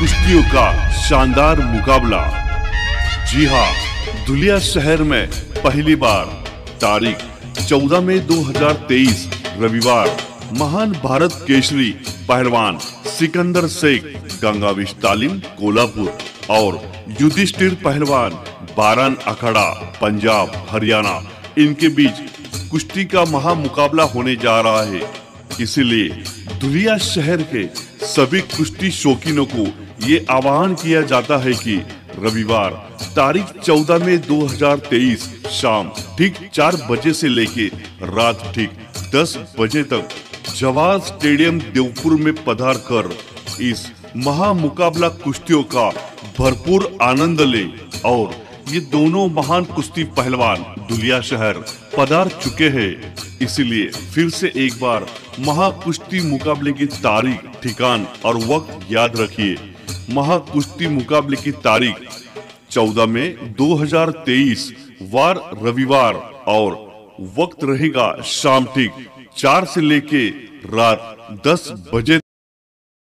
कुश्तियों का शानदार मुकाबला। जी हाँ, धुलिया शहर में पहली बार तारीख 14 मई 2023 रविवार महान भारत केसरी पहलवान सिकंदर शेख गंगाविश तालीम कोल्हापुर और युधिष्ठिर पहलवान बारान अखाड़ा पंजाब हरियाणा इनके बीच कुश्ती का महामुकाबला होने जा रहा है। इसीलिए धुलिया शहर के सभी कुश्ती शौकीनों को ये आह्वान किया जाता है कि रविवार तारीख 14 मई 2023 शाम ठीक 4 बजे से लेके रात ठीक 10 बजे तक जवाहर स्टेडियम देवपुर में पधार कर इस महामुकाबला कुश्तियों का भरपूर आनंद ले। और ये दोनों महान कुश्ती पहलवान धुलिया शहर पधार चुके हैं, इसीलिए फिर से एक बार महाकुश्ती मुकाबले की तारीख, ठिकान और वक्त याद रखिए। महाकुश्ती मुकाबले की तारीख 14 मई 2023 वार रविवार और वक्त रहेगा शाम ठीक 4 से लेके रात 10 बजे।